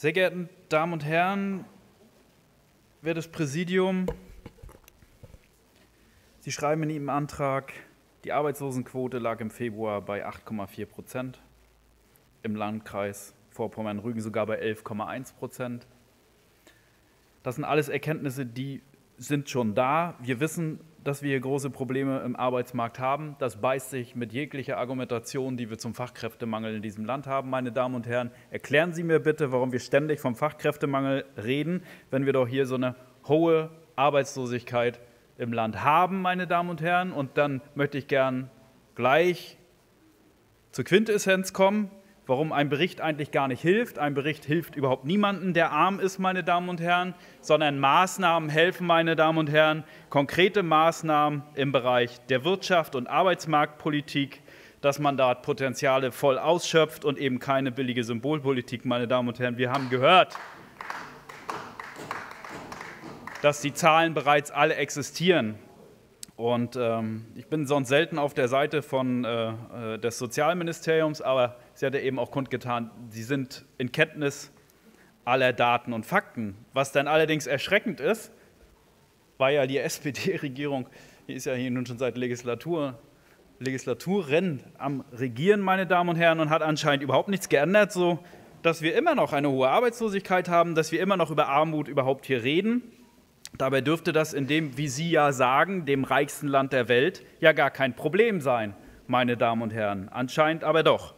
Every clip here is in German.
Sehr geehrte Damen und Herren, wertes Präsidium, Sie schreiben in Ihrem Antrag, die Arbeitslosenquote lag im Februar bei 8,4%, im Landkreis Vorpommern-Rügen sogar bei 11,1%. Das sind alles Erkenntnisse, die sind schon da. Wir wissen, dass wir hier große Probleme im Arbeitsmarkt haben. Das beißt sich mit jeglicher Argumentation, die wir zum Fachkräftemangel in diesem Land haben. Meine Damen und Herren, erklären Sie mir bitte, warum wir ständig vom Fachkräftemangel reden, wenn wir doch hier so eine hohe Arbeitslosigkeit im Land haben, meine Damen und Herren. Und dann möchte ich gern gleich zur Quintessenz kommen, warum ein Bericht eigentlich gar nicht hilft. Ein Bericht hilft überhaupt niemandem, der arm ist, meine Damen und Herren, sondern Maßnahmen helfen, meine Damen und Herren, konkrete Maßnahmen im Bereich der Wirtschaft und Arbeitsmarktpolitik, dass man da Potenziale voll ausschöpft und eben keine billige Symbolpolitik, meine Damen und Herren. Wir haben gehört, dass die Zahlen bereits alle existieren. Und ich bin sonst selten auf der Seite des Sozialministeriums, aber sie hat ja eben auch kundgetan, sie sind in Kenntnis aller Daten und Fakten. Was dann allerdings erschreckend ist, weil ja die SPD-Regierung, die ist ja hier nun schon seit Legislaturen am Regieren, meine Damen und Herren, und hat anscheinend überhaupt nichts geändert, so dass wir immer noch eine hohe Arbeitslosigkeit haben, dass wir immer noch über Armut überhaupt hier reden. Dabei dürfte das in dem, wie Sie ja sagen, dem reichsten Land der Welt, ja gar kein Problem sein, meine Damen und Herren. Anscheinend aber doch.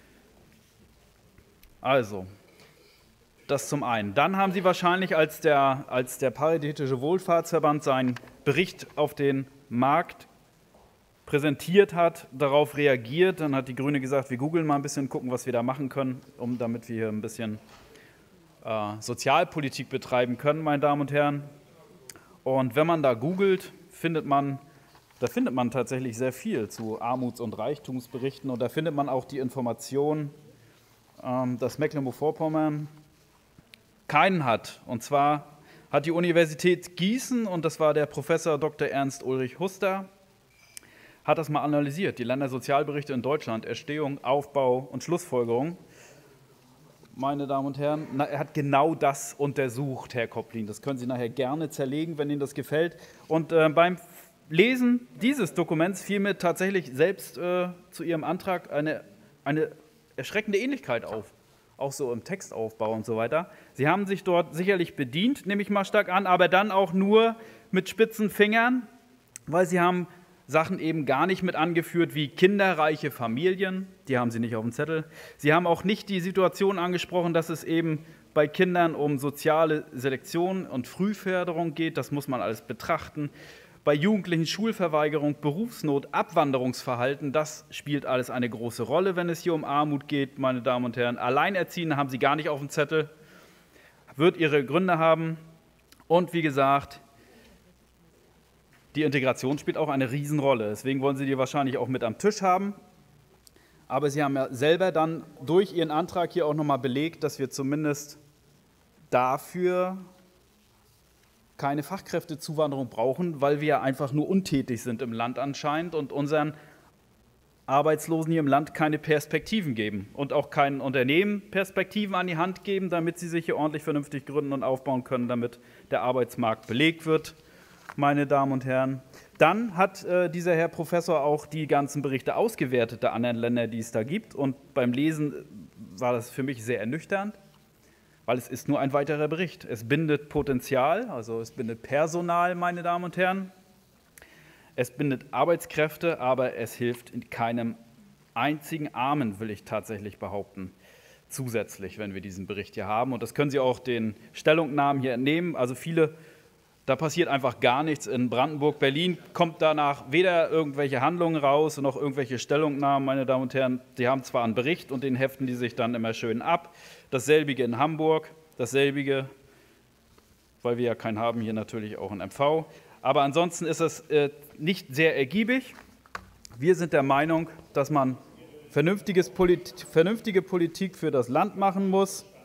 Also, das zum einen. Dann haben Sie wahrscheinlich, als der Paritätische Wohlfahrtsverband seinen Bericht auf den Markt präsentiert hat, darauf reagiert. Dann hat die Grüne gesagt, wir googeln mal ein bisschen, gucken, was wir da machen können, damit wir hier ein bisschen Sozialpolitik betreiben können, meine Damen und Herren. Und wenn man da googelt, findet man tatsächlich sehr viel zu Armuts- und Reichtumsberichten. Und da findet man auch die Information, dass Mecklenburg-Vorpommern keinen hat. Und zwar hat die Universität Gießen, und das war der Professor Dr. Ernst Ulrich Huster, hat das mal analysiert, die Ländersozialberichte in Deutschland, Entstehung, Aufbau und Schlussfolgerung. Meine Damen und Herren, er hat genau das untersucht, Herr Kopplin. Das können Sie nachher gerne zerlegen, wenn Ihnen das gefällt. Und beim Lesen dieses Dokuments fiel mir tatsächlich selbst zu Ihrem Antrag eine erschreckende Ähnlichkeit auf, auch so im Textaufbau und so weiter. Sie haben sich dort sicherlich bedient, nehme ich mal stark an, aber dann auch nur mit spitzen Fingern, weil Sie haben Sachen eben gar nicht mit angeführt wie kinderreiche Familien, die haben Sie nicht auf dem Zettel. Sie haben auch nicht die Situation angesprochen, dass es eben bei Kindern um soziale Selektion und Frühförderung geht, das muss man alles betrachten. Bei Jugendlichen Schulverweigerung, Berufsnot, Abwanderungsverhalten, das spielt alles eine große Rolle, wenn es hier um Armut geht, meine Damen und Herren. Alleinerziehende haben Sie gar nicht auf dem Zettel, wird ihre Gründe haben. Und wie gesagt, die Integration spielt auch eine Riesenrolle. Deswegen wollen Sie die wahrscheinlich auch mit am Tisch haben. Aber Sie haben ja selber dann durch Ihren Antrag hier auch nochmal belegt, dass wir zumindest dafür keine Fachkräftezuwanderung brauchen, weil wir ja einfach nur untätig sind im Land anscheinend und unseren Arbeitslosen hier im Land keine Perspektiven geben und auch keinen Unternehmen Perspektiven an die Hand geben, damit sie sich hier ordentlich vernünftig gründen und aufbauen können, damit der Arbeitsmarkt belegt wird. Meine Damen und Herren, dann hat dieser Herr Professor auch die ganzen Berichte ausgewertet der anderen Länder, die es da gibt. Und beim Lesen war das für mich sehr ernüchternd, weil es ist nur ein weiterer Bericht. Es bindet Potenzial, also es bindet Personal, meine Damen und Herren. Es bindet Arbeitskräfte, aber es hilft in keinem einzigen Armen, will ich tatsächlich behaupten, zusätzlich, wenn wir diesen Bericht hier haben. Und das können Sie auch den Stellungnahmen hier entnehmen. Also da passiert einfach gar nichts. In Brandenburg, Berlin kommt danach weder irgendwelche Handlungen raus noch irgendwelche Stellungnahmen, meine Damen und Herren. Die haben zwar einen Bericht und den heften die sich dann immer schön ab. Dasselbige in Hamburg, dasselbige, weil wir ja keinen haben, hier natürlich auch in MV. Aber ansonsten ist es nicht sehr ergiebig. Wir sind der Meinung, dass man vernünftige Politik für das Land machen muss.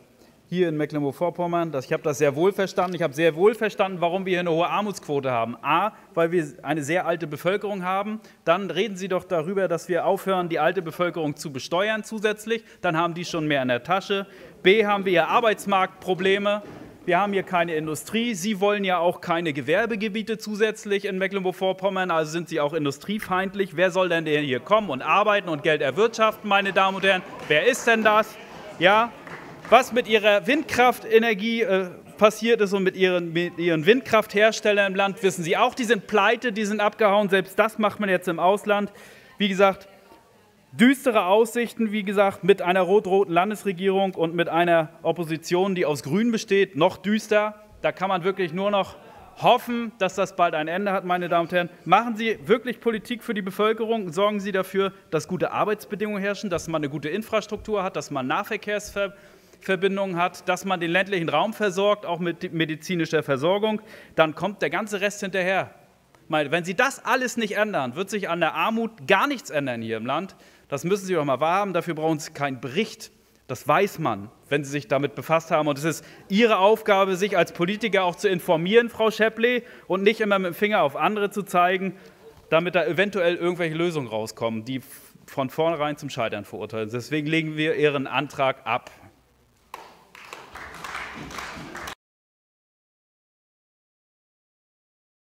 hier in Mecklenburg-Vorpommern. Ich habe das sehr wohl verstanden. Ich habe sehr wohl verstanden, warum wir hier eine hohe Armutsquote haben. A, weil wir eine sehr alte Bevölkerung haben. Dann reden Sie doch darüber, dass wir aufhören, die alte Bevölkerung zu besteuern zusätzlich. Dann haben die schon mehr in der Tasche. B, haben wir hier Arbeitsmarktprobleme. Wir haben hier keine Industrie. Sie wollen ja auch keine Gewerbegebiete zusätzlich in Mecklenburg-Vorpommern. Also sind Sie auch industriefeindlich. Wer soll denn hier kommen und arbeiten und Geld erwirtschaften, meine Damen und Herren? Wer ist denn das? Ja, was mit Ihrer Windkraftenergie passiert ist und mit Ihren Windkraftherstellern im Land, wissen Sie auch. Die sind pleite, die sind abgehauen. Selbst das macht man jetzt im Ausland. Wie gesagt, düstere Aussichten, wie gesagt, mit einer rot-roten Landesregierung und mit einer Opposition, die aus Grün besteht, noch düster. Da kann man wirklich nur noch hoffen, dass das bald ein Ende hat, meine Damen und Herren. Machen Sie wirklich Politik für die Bevölkerung. Sorgen Sie dafür, dass gute Arbeitsbedingungen herrschen, dass man eine gute Infrastruktur hat, dass man Nahverkehrsverbindungen hat, dass man den ländlichen Raum versorgt, auch mit medizinischer Versorgung. Dann kommt der ganze Rest hinterher. Wenn Sie das alles nicht ändern, wird sich an der Armut gar nichts ändern hier im Land. Das müssen Sie doch mal wahrhaben. Dafür brauchen Sie keinen Bericht. Das weiß man, wenn Sie sich damit befasst haben. Und es ist Ihre Aufgabe, sich als Politiker auch zu informieren, Frau Schäpple, und nicht immer mit dem Finger auf andere zu zeigen, damit da eventuell irgendwelche Lösungen rauskommen, die von vornherein zum Scheitern verurteilen. Deswegen legen wir Ihren Antrag ab.